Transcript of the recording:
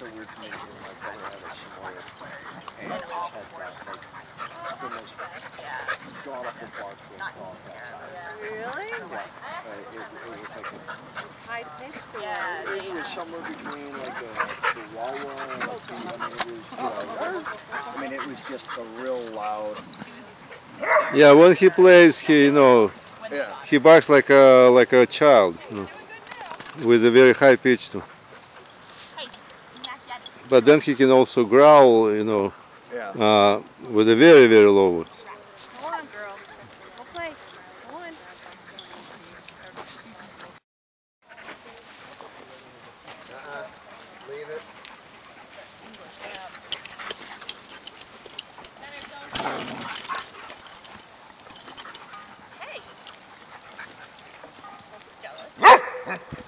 so weird to me because my brother had a Samoyed and it had that like the most god-awful bark with dogs outside. Really? Yeah. It was like High pitched. it was somewhere between like a chihuahua and I mean it was just a real loud. Yeah, when he plays, he he barks like a child, with a very high pitch too. But then he can also growl, with a very, very low voice. Go on, girl. Go play. Go on. Leave it. Hey. Jealous.